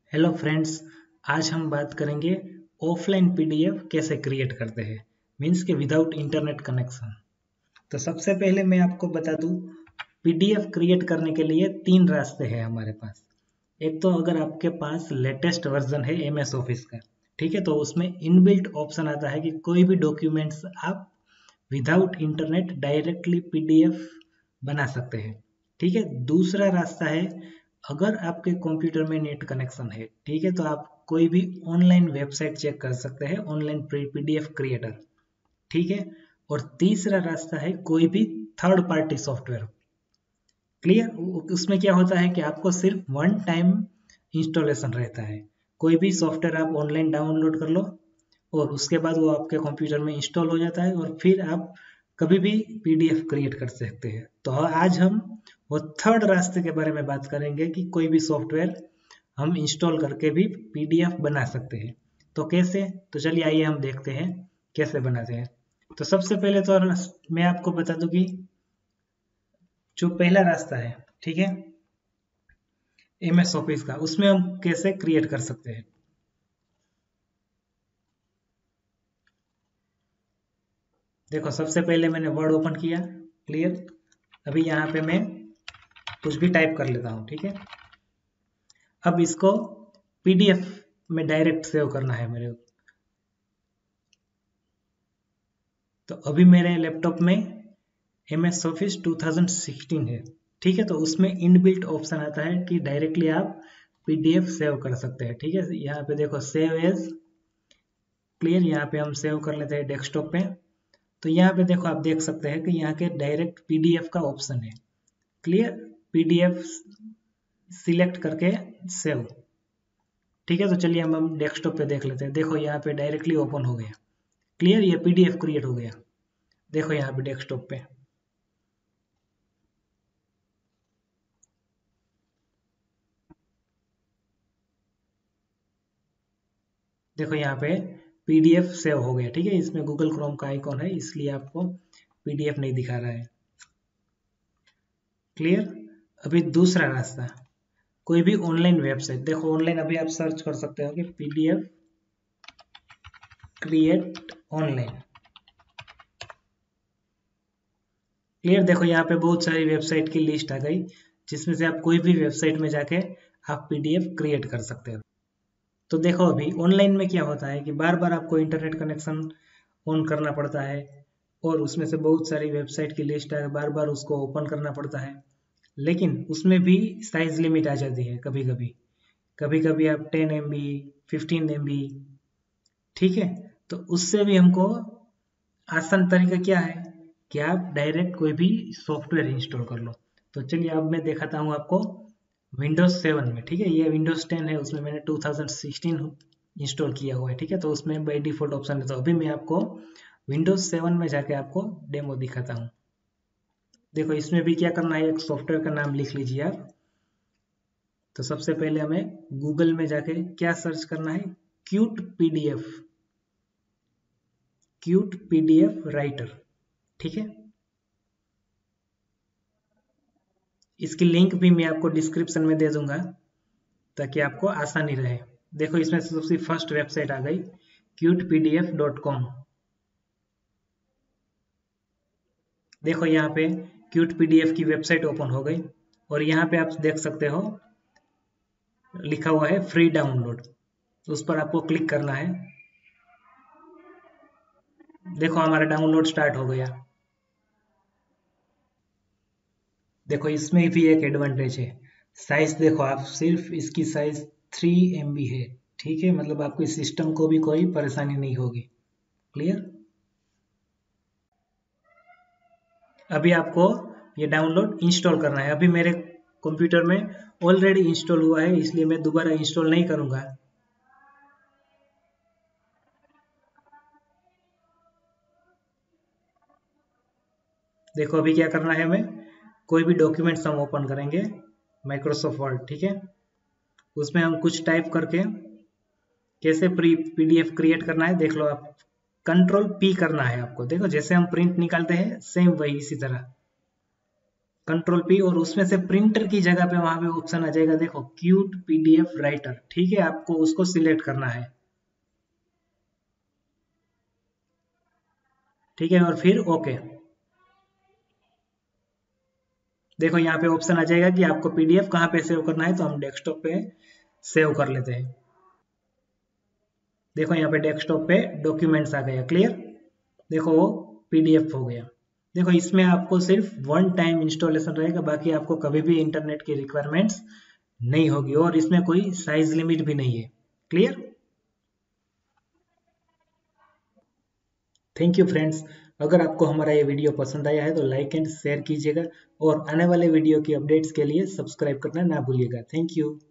Hello friends. आज हम बात करेंगे ऑफलाइन पीडीएफ कैसे क्रिएट करते हैं, मीन्स के विदाउट इंटरनेट कनेक्शन। तो सबसे पहले मैं आपको बता दूं, पीडीएफ क्रिएट करने के लिए तीन रास्ते हैं हमारे पास। एक तो अगर आपके पास लेटेस्ट वर्जन है एमएस ऑफिस का, ठीक है, तो उसमें इनबिल्ट ऑप्शन आता है कि कोई भी डॉक्यूमेंट्स आप विदाउट इंटरनेट डायरेक्टली पीडीएफ बना सकते हैं। ठीक है। दूसरा रास्ता है, अगर आपके कंप्यूटर में नेट कनेक्शन है, ठीक है, तो आप कोई भी ऑनलाइन वेबसाइट चेक कर सकते हैं, ऑनलाइन पीडीएफ क्रिएटर। ठीक है। और तीसरा रास्ता है कोई भी थर्ड पार्टी सॉफ्टवेयर। क्लियर। उसमें क्या होता है कि आपको सिर्फ वन टाइम इंस्टॉलेशन रहता है। कोई भी सॉफ्टवेयर आप ऑनलाइन डाउनलोड कर लो और उसके बाद वो आपके कंप्यूटर में इंस्टॉल हो जाता है और फिर आप कभी भी पीडीएफ क्रिएट कर सकते हैं। तो आज हम वो थर्ड रास्ते के बारे में बात करेंगे कि कोई भी सॉफ्टवेयर हम इंस्टॉल करके भी पीडीएफ बना सकते हैं। तो कैसे, तो चलिए आइए हम देखते हैं कैसे बनाते हैं। तो सबसे पहले तो मैं आपको बता दूं कि जो पहला रास्ता है, ठीक है, एमएस ऑफिस का, उसमें हम कैसे क्रिएट कर सकते हैं। देखो, सबसे पहले मैंने वर्ड ओपन किया। क्लियर। अभी यहाँ पे मैं कुछ भी टाइप कर लेता हूँ, ठीक है। अब इसको पीडीएफ में डायरेक्ट सेव करना है मेरे। तो अभी मेरे लैपटॉप में एमएस ऑफिस 2016 है, ठीक है, तो उसमें इनबिल्ट ऑप्शन आता है कि डायरेक्टली आप पीडीएफ सेव कर सकते हैं। ठीक है, यहाँ पे देखो सेव एज। क्लियर। यहाँ पे हम सेव कर लेते हैं डेस्कटॉप पे। तो यहाँ पे देखो, आप देख सकते हैं कि यहाँ के डायरेक्ट पीडीएफ का ऑप्शन है। क्लियर। पीडीएफ सिलेक्ट करके सेव। ठीक है, तो चलिए हम डेस्कटॉप पे देख लेते हैं। देखो यहाँ पे डायरेक्टली ओपन हो गया। क्लियर। ये पीडीएफ क्रिएट हो गया। देखो यहाँ पे डेस्कटॉप पे। देखो यहाँ पे पीडीएफ सेव हो गया। ठीक है, इसमें गूगल क्रोम का आइकॉन है, इसलिए आपको पीडीएफ नहीं दिखा रहा है। क्लियर। अभी दूसरा रास्ता, कोई भी ऑनलाइन वेबसाइट। देखो ऑनलाइन अभी आप सर्च कर सकते हो कि पीडीएफ क्रिएट ऑनलाइन। क्लियर। देखो यहाँ पे बहुत सारी वेबसाइट की लिस्ट आ गई, जिसमें से आप कोई भी वेबसाइट में जाके आप पीडीएफ क्रिएट कर सकते हो। तो देखो अभी ऑनलाइन में क्या होता है कि बार बार आपको इंटरनेट कनेक्शन ऑन करना पड़ता है और उसमें से बहुत सारी वेबसाइट की लिस्ट है, बार बार उसको ओपन करना पड़ता है। लेकिन उसमें भी साइज लिमिट आ जाती है कभी कभी। कभी कभी आप 10 MB, 15 MB। ठीक है, तो उससे भी हमको आसान तरीका क्या है कि आप डायरेक्ट कोई भी सॉफ्टवेयर इंस्टॉल कर लो। तो चलिए अब मैं दिखाता हूँ आपको विंडोज 7 में। ठीक है, ये विंडोज 10 है, उसमें मैंने 2016 इंस्टॉल किया हुआ है। ठीक है, तो उसमें बाई डिफॉल्ट ऑप्शन है। तो अभी मैं आपको विंडोज 7 में जाके आपको डेमो दिखाता हूँ। देखो इसमें भी क्या करना है, एक सॉफ्टवेयर का नाम लिख लीजिए आप। तो सबसे पहले हमें गूगल में जाके क्या सर्च करना है, cute PDF, cute PDF writer. ठीक है, इसकी लिंक भी मैं आपको डिस्क्रिप्शन में दे दूंगा ताकि आपको आसानी रहे। देखो इसमें सबसे फर्स्ट वेबसाइट आ गई cutepdf.com। देखो यहाँ पे क्यूट पीडीएफ की वेबसाइट ओपन हो गई और यहाँ पे आप देख सकते हो लिखा हुआ है फ्री डाउनलोड। तो उस पर आपको क्लिक करना है। देखो हमारा डाउनलोड स्टार्ट हो गया। देखो इसमें भी एक एडवांटेज है, साइज देखो आप, सिर्फ इसकी साइज 3 MB है। ठीक है, मतलब आपके सिस्टम को भी कोई परेशानी नहीं होगी। क्लियर। अभी आपको ये डाउनलोड इंस्टॉल करना है। अभी मेरे कंप्यूटर में ऑलरेडी इंस्टॉल हुआ है, इसलिए मैं दोबारा इंस्टॉल नहीं करूंगा। देखो अभी क्या करना है, हमें कोई भी डॉक्यूमेंट्स हम ओपन करेंगे, माइक्रोसॉफ्ट वर्ड। ठीक है, उसमें हम कुछ टाइप करके कैसे पीडीएफ क्रिएट करना है देख लो आप। कंट्रोल P करना है आपको। देखो जैसे हम प्रिंट निकालते हैं सेम वही इसी तरह। कंट्रोल पी, और उसमें से प्रिंटर की जगह पे वहां पे ऑप्शन आ जाएगा, देखो क्यूट पीडीएफ राइटर, ठीक है, आपको उसको सिलेक्ट करना है, ठीक है, और फिर ओके। देखो यहाँ पे ऑप्शन आ जाएगा कि आपको पीडीएफ कहाँ पे सेव करना है, तो हम डेस्कटॉप पे सेव कर लेते हैं। देखो यहाँ पे डेस्कटॉप पे डॉक्यूमेंट्स आ गया, क्लियर, देखो वो पीडीएफ हो गया। देखो इसमें आपको सिर्फ वन टाइम इंस्टॉलेशन रहेगा, बाकी आपको कभी भी इंटरनेट की रिक्वायरमेंट्स नहीं होगी, और इसमें कोई साइज लिमिट भी नहीं है, क्लियर। थैंक यू फ्रेंड्स, अगर आपको हमारा ये वीडियो पसंद आया है तो लाइक एंड शेयर कीजिएगा, और आने वाले वीडियो की अपडेट्स के लिए सब्सक्राइब करना ना भूलिएगा। Thank you.